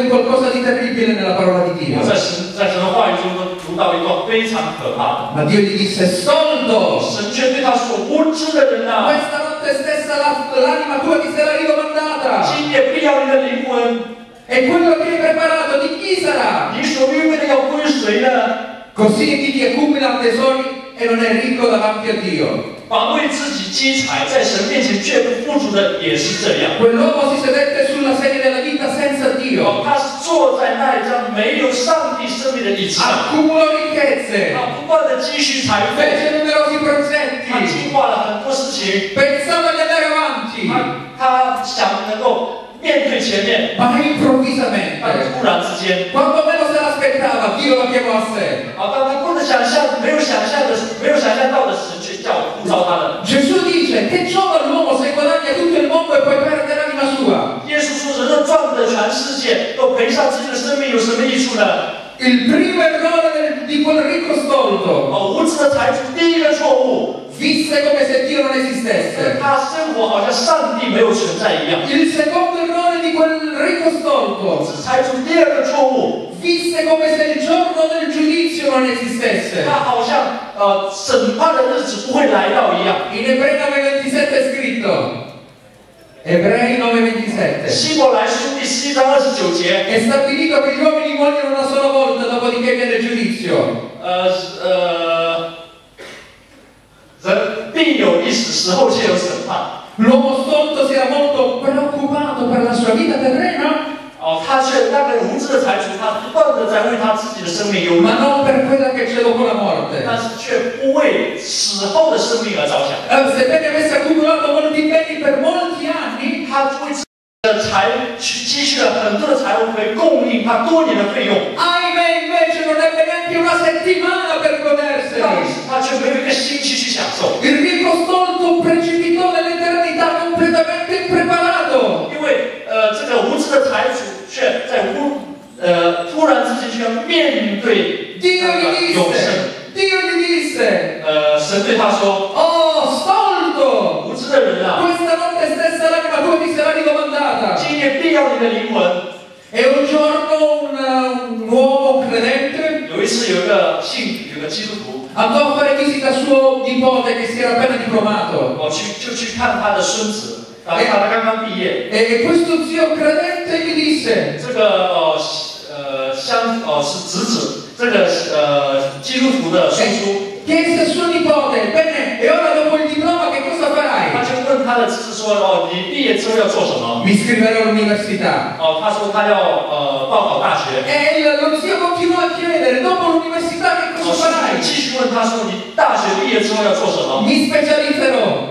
di qualcosa di terribile nella parola di Dio. 在神在神的话语中都读到一段非常可怕的。 Ma Dio gli disse: stolto! 神却对他说：“无知的人啊， Questa notte stessa la- l'anima tua ti sarà ricomandata. 今夜必要你的灵魂， E quello che hai preparato di chi sarà? 你所预备的要归谁呢？ Così chi ti accumula tesori e non è ricco davanti a Dio. 凡为自己积财，在神面前却不富足的，也是这样。 Quell'uomo si sedette sulla sedia della vita senza Dio. 他是坐在那一张没有上帝生命的椅子上， Accumulò ricchezze. 他不断的积蓄财富， Fece numerosi 他 progetti. 计划了很多事情， Pensava di andare avanti. 他他想能够面对前面， Ma 但 improvvisamente, 突然之间， quando meno se l'aspettava, Dio lo chiamò a sé. 啊，当他不能想象、没有想象的、没有想象到的神却叫呼召他的。 Gesù dice: che giova all'uomo se guadagna tutto il mondo e poi perde l'anima sua? 耶稣说：“人若赚得全世界，都赔上自己的生命，有什么益处呢？” Il primo errore del- di quel ricco stolto: 哦，无知的财主第一个错误， visse come se Dio non esistesse. 他生活好像上帝没有存在一样。 Il secondo errore di quel ricco 无 stolto: 知财主第二个错误， visse come se il giorno del giudizio non esistesse. 他好像呃审判的日子不会来到一样。 In Ebrei nove ventisette è scritto, Ebrei nove ventisette, 希伯来书第十一章二十九节， è stabilito che gli uomini muoiono una sola volta, dopodiché viene il giudizio. 呃呃，人必有一死，死后却有审判。 L'uomo stolto si era molto preoccupato per la sua vita terrena, 哦，他却那个无知的财主，他不断的在为他自己的生命忧虑， ma non per quella che c'è dopo la morte. 但是却不为死后的生命而着想。 Eh, sebbene avesse accumulato molti beni per molti anni, 他为自己的财去积蓄了很多的财物，可以供应他多年的费用， ahimè invece non ebbe neanche una settimana per 但 goderseli. 是他却没有一个星期去享受， Il ricco stolto precipitò nell'eternità completamente impreparato. 因为呃，这个无知的财主却在忽呃突然之间就要面对 Dio 那 gli 个永生。 disse, Dio gli disse: 呃，神对他说 oh stolto, 无知的人啊， questa notte stessa l'anima tua ti sarà ricomandata. 今夜必要你的灵魂。 E un giorno un, un uomo, un credente, 有一次有一个信有个基督徒， andò a fare visita a suo nipote che si era appena diplomato. 我去就去看他的孙子，啊，他刚刚毕业。 E questo zio credente gli disse: 这个呃呃相呃是侄子，这个呃基督徒的叔叔， chiese a suo nipote: bene, e ora dopo il diploma che cosa 他 farai? 就问他的侄子说：“哦，你毕业之后要做什么 Mi iscriverò all'università.？” 哦，他说他要呃报考大学。 E il- lo zio continuò a chiedere: dopo l'università che 哦， cosa 叔叔 farai? 继续问他说：“你大学毕业之后要做什么 Mi specializzerò. ？”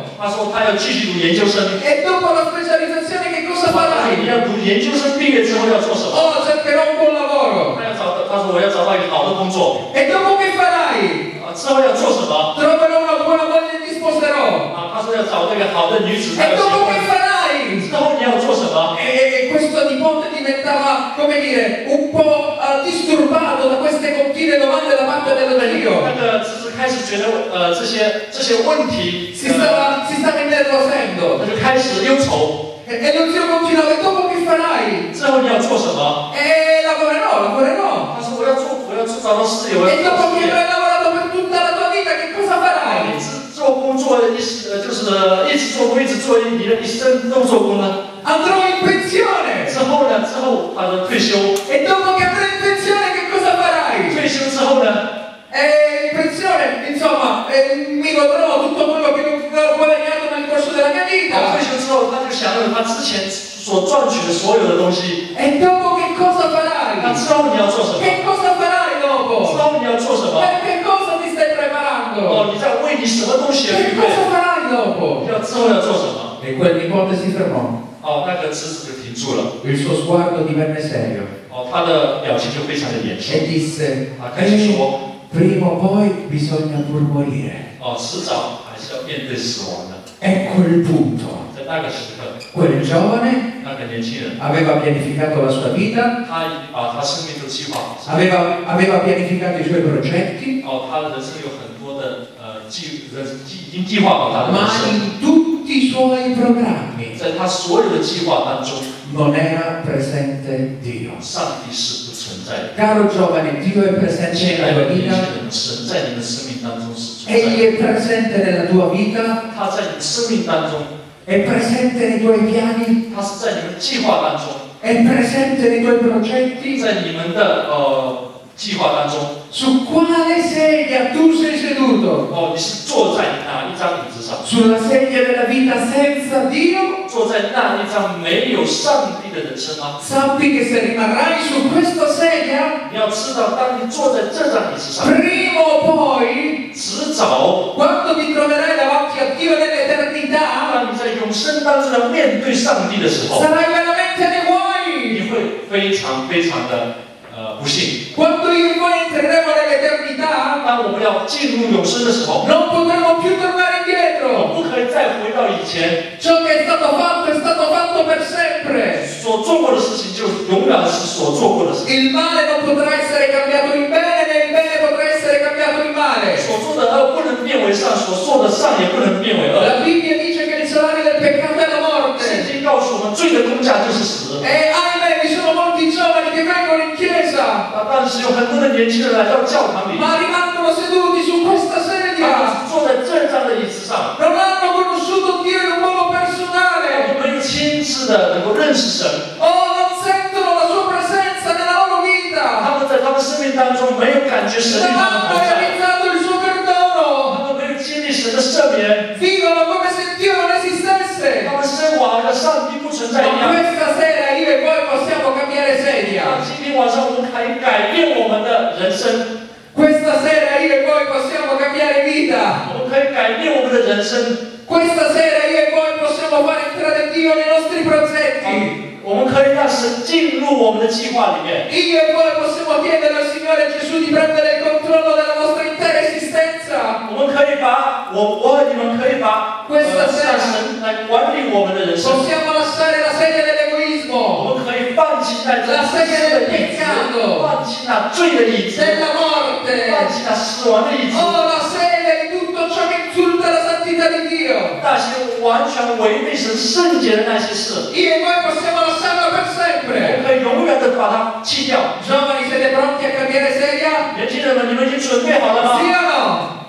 他说他要继续读研究生。 E dopo la specializzazione che cosa 他说 farai? 你要读研究生毕业之后要做什么？ Oh, cercherò un buon lavoro. 他要找到，他说我要找到一个好的工作。 E dopo che farai? 啊，之后要做什么？ Troverò una buona moglie e mi sposerò. 啊，他说要找这个好的女子，他 E 要结 dopo 婚 che。farai? 之后你要做什么？ E, e questo nipote diventava, come dire, un po' eh, disturbato da queste continue domande da parte dello 那 zio. 个侄子开始觉得，呃，这些这些问题， Si 呃， stava, si stava innervosendo. 他就开始忧愁。 E, e lo zio continuava: e dopo che farai? 之后你要做什么？ E lavorerò, lavorerò. 他说我要做，我要做找到事业，我 E 要 dopo 做 che 事业。 avrai lavorato per tutta la tua vita, che cosa 啊， farai? 你只做工作一直呃就是一直做工，一直做，你的一生都做工呢？ Andrò in pensione. 之后呢？之后他的退休， E dopo che andrai in pensione, che cosa farai? 退休之后呢？ E in pensione, insomma, eh, mi godrò tutto quello che ho guadagnato nel corso della mia 啊， vita. 退休之后他就享有他之前所赚取的所有的东西。 E dopo che cosa 那 farai? 之后你要做什么？ Che cosa farai 之 dopo? 后你要做什么？ Per che cosa ti stai 哦， preparando? 你在为你什么东西而 Che 预备？ cosa farai dopo? 要之后要做什么？ E quel nipote si fermò. 哦，那个侄子就停住了。 Il suo sguardo divenne serio 哦，他的表情就非常的严肃。 e disse: 他开始 "Eh, 说， prima o poi bisogna pur morire." 哦，迟早还是要面对死亡的。 Ecco il punto. 在那个时刻， Quel giovane 那个年轻人， aveva pianificato la sua vita, 他把他生命都计划好。 aveva, aveva pianificato i suoi progetti, 哦，他的人生有很多的呃计人计已经计划好他的人 ma 生， in tutti i suoi programmi 在他所有的计划当中， non era presente Dio. 上帝是不存在的。 Caro giovane, Dio è presente 亲 nella 爱 tua 的年轻 vita, 人，神在你们生命当中是存在 Egli 的， è presente nella tua vita, 他在你们生命当中， è presente nei tuoi piani, 他是在你们计划当中， è presente nei tuoi progetti. 在你们的呃计划当中。 Su quale sedia tu sei seduto? 哦，你是坐在哪一张椅子上？ Sulla sedia della vita senza Dio? 坐在那一张没有上帝的人生吗？ Sappi che se rimarrai su questa sedia, 你要知道，当你坐在这张椅子上， prima o poi, 迟早， quando ti troverai davanti a Dio nell'eternità, 当你在永生当中要面对上帝的时候， sarai veramente nei guai. 你会非常非常的呃不幸。 Quando io e voi entreremo nell'eternità, 当我们要进入永生的时候， non potremo più tornare 我 indietro. 不可以再回到以前 Ciò che è stato fatto è stato fatto per sempre. 所做过的事情，就永远是所做过的事情。 Il male non potrà essere cambiato in bene, né il bene potrà essere cambiato in male. 所做的恶不能变为善，所做的善也不能变为恶。 La Bibbia dice che il salario del peccato è la 圣 morte. 经告诉我们，罪的工价就是死。 E ahimè, vi sono molti giovani che vengono in chiesa, 啊，但是有很多的年轻人来到教堂里， ma rimangono seduti su questa 他们 sedia. 是坐在这张的椅子上， Non hanno conosciuto Dio in un modo 他 personale. 们没有亲自的能够认识神， Oh, non sentono la sua presenza nella loro vita. 他们在他们生命当中没有感觉神 Non 与他们 hanno 同在， realizzato il suo perdono. 他们没有经历神的赦免， Vivono come se Dio non esistesse. 他们生活好像上帝不存在一 Ma 样。 questa sera io e voi possiamo cambiare 那 sedia. 今天晚上我们可以改变我们的人生， Questa sera io e voi possiamo cambiare vita. 我们可以改变我们的人生， Questa sera io e voi possiamo fare entrare Dio nei nostri progetti. 我们可以让神进入我们的计划里面。 Io e voi possiamo chiedere al Signore Gesù di prendere il controllo della nostra intera esistenza. 我们可以把我我和你们可以把呃让神来管理我们的人生。 Possiamo lasciare la sedia dell'egoismo, 我们可以放弃在这世界的椅子，放弃那罪的椅子， della morte. 放弃那死亡的椅子， Oh, la sedia di tutto ciò che insulta la santità di Dio. 那些完全违背神圣洁的那些事， Io e voi possiamo lasciarlo per 我 sempre. 们可以永远的把它弃掉。 Giovani, siete pronti a cambiare sedia? 年轻人们，你们已经准备好了吗？ Sì o no?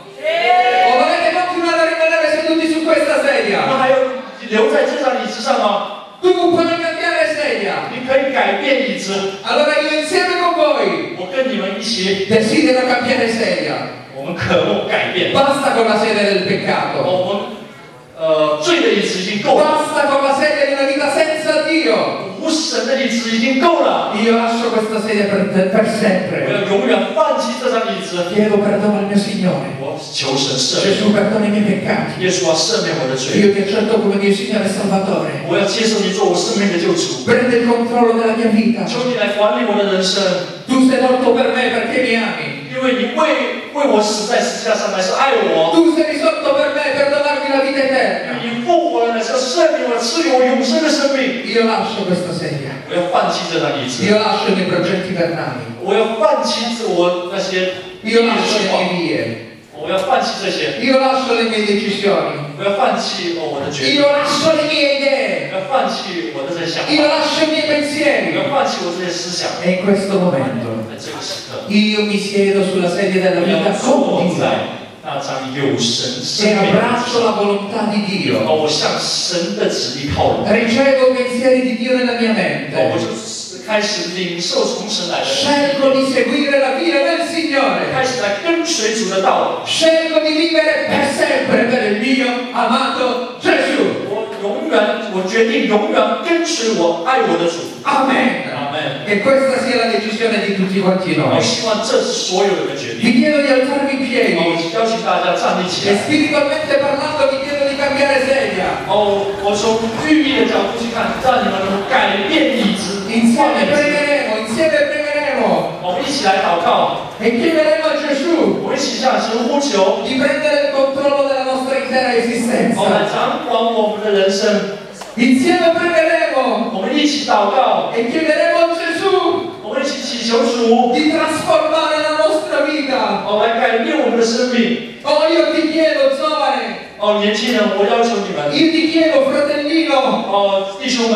O volete continuare a rimanere seduti su questa 你们 sedia? 还要留在这张椅子上吗？ Tu puoi cambiare sedia. 你可以改变椅子， Allora io insieme con voi 我跟你们一起， desidero cambiare sedia. 我们渴慕改变。 Basta con la sedia del peccato. 我们呃罪的椅子已经够了， Basta con la sedia di una vita senza Dio. 无神的椅子已经够了。 Io lascio questa sedia per, per 我 sempre. 要永远放弃这张椅子。 Chiedo perdono al mio Signore. 我求神赦免， Gesù perdona i miei peccati. 耶稣啊，赦免我的罪。 Io ti accetto come mio Signore e Salvatore. 我要接受你做我生命的救主， Prendi il controllo della mia vita. 求你来管理我的人生， Tu sei morto per me perché mi ami. 因为你为为我死在十字架上，乃是爱我。 Tu sei risorto per me per donarmi la vita eterna. 你复活了，乃是要赦免我，赐予我永生的生命。 Io lascio questa sedia. 我要放弃这张椅子， Io lascio i miei progetti vernali. 我要放弃我那些 Io lascio 计 le 划， mie vie. 我要放弃这些， Io lascio le mie decisioni. 我要放弃哦我的决定， Io lascio le mie idee. 我要放弃我的这些想 Io 法， lascio i miei 我 pensieri. 要放弃我这些思想。 E in questo momento 在这个时刻， io mi siedo sulla sedia della 我要 vita 坐 con Dio 在那张有神生 e 命的椅子 abbraccio 上 la volontà di 哦， Dio. 我向神的旨意靠拢， Ricevo i pensieri di Dio nella mia 哦，我 mente. 就开始领受从神来的， Scelgo di seguire la via del Signore. 开始来跟随主的道路。 Scelgo di vivere per sempre per il mio amato Gesù. 我永远，我决定永远跟随我爱我的主。 Amen. 阿门。 E questa sia la decisione di tutti quanti 我 noi. 希望这是所有人的决定。 Vi chiedo di alzarvi in 我 piedi 邀请大家站立起 e 来。 spiritualmente parlando vi chiedo di cambiare sedia. 哦，我从寓意的角度去看，让你们能够改变椅子，换 Insieme 椅子。 pregheremo, insieme pregheremo 我们一起来祷告， e chiederemo a Gesù 我们一起向神呼求， di prendere il controllo della nostra intera 好来 esistenza. 掌管我们的人生。 Insieme pregheremo 我们一起祷告， e chiederemo a Gesù 我们一起祈求主， di trasformare la nostra vita. 哦，来改变我们的生命。 Oh, io ti chiedo, giovane, 哦，年轻人，我要求你们， io ti chiedo, fratellino, 哦，弟兄们，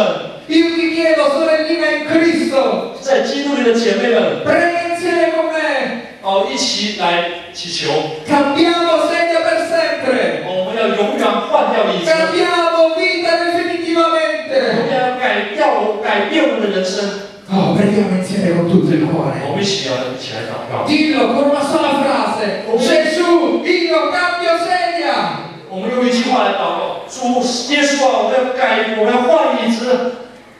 Io ti chiedo, sorellina in Cristo, 在基督里的姐妹们， preghi insieme con me. 哦，一起来祈求。 Cambiamo sedia per sempre. 我们要永远换掉椅子， Cambiamo vita 我们 definitivamente. 要改掉改变我们的人生。 Oh, preghiamo insieme con tutto il 我 cuore. 们一起来一起来祷告。 Dillo con una sola frase. Gesù, io cambio sedia. 我们用一句话来祷告：主耶稣啊，我们要改，我们要换椅子，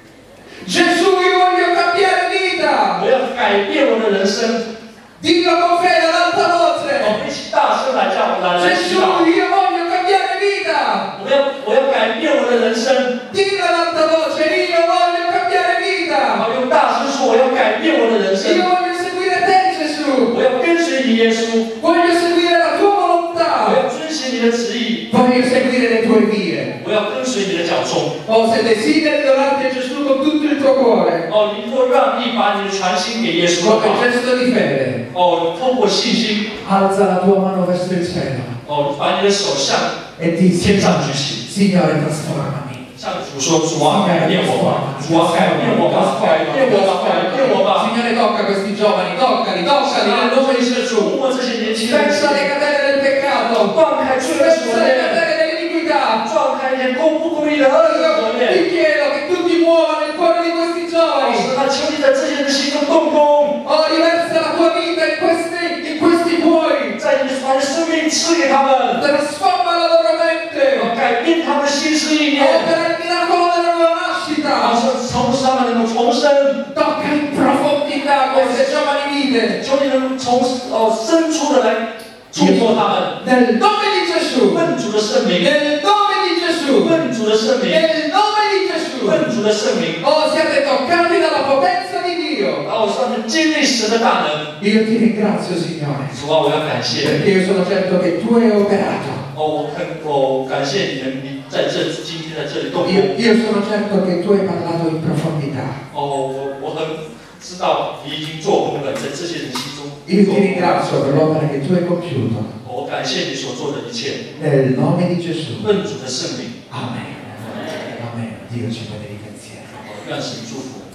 Gesù, io voglio cambiare vita. 我要改变我的人生。 Dillo con fede ad alta 我 voce. 们一起大声来叫来来祈 Gesù, 祷。 io voglio cambiare vita. 我要我要改变我的人生。 Dillo ad alta voce, io voglio cambiare vita. 好，用大声说，我要改变我的人 Io 生。 voglio seguire te, Gesù. 我要跟随你，耶稣。 Voglio seguire la tua 我 volontà. 要遵循你的旨意。 Voglio seguire le tue vie. 我要跟随你的脚踪。 Oh, se desideri donarti a Gesù con tutto il tuo cuore, 哦，你若愿意把你的传心给耶稣的 come 话， gesto di fede, 哦，通过信心， alza la tua mano verso il cielo 哦，把你的手向 e di 天上举起， Signore, trasformami. 向主说：主啊，改变我吧，主啊，改变我吧，改变我吧，改变我吧。 Signore, tocca questi giovani, toccali, toccali nel nome di Gesù. 触摸这些年轻人， Spezza le catene del peccato, 断开罪恶 spezza 锁 le 链， catene dell'iniquità. 断开一些公不公义的恶的锁 Io 链。 ti chiedo che tu ti muova nel cuore di questi 老 giovani. 师，他求你在这些人心中动工， Oh, riversa la tua vita in questi, in questi cuori. 在你把你的生命赐给他们， Trasforma la loro mente. 改变他们的心思意念， Opera il miracolo della nuova 老 nascita. 师，从使他们能够重生。 Tocca in profondità queste giovani vite. 求你能从哦深处的来触摸他们， Nel nome di Gesù. 问主的圣名， Nel nome di Gesù. 问主的圣名， Nel nome di Gesù. 问主的圣名。 Oh, siate toccati dalla potenza di Dio. 然后让他们经历神的大能。 Io ti ringrazio, Signore, 主啊，我要感谢， perché io sono certo che tu hai operato. 哦，我很我感谢你们，你在这今天在这里动工。 Io, io sono certo che tu hai parlato in profondità. 哦，我我很知道你已经做工了，在这些人心中。 Io ti ringrazio per l'opera che tu hai compiuto. 我感谢你所做的一切， Nel nome di Gesù. 问主的圣名。 Amen. Amen. Dio ci benedica insieme. 愿神祝福。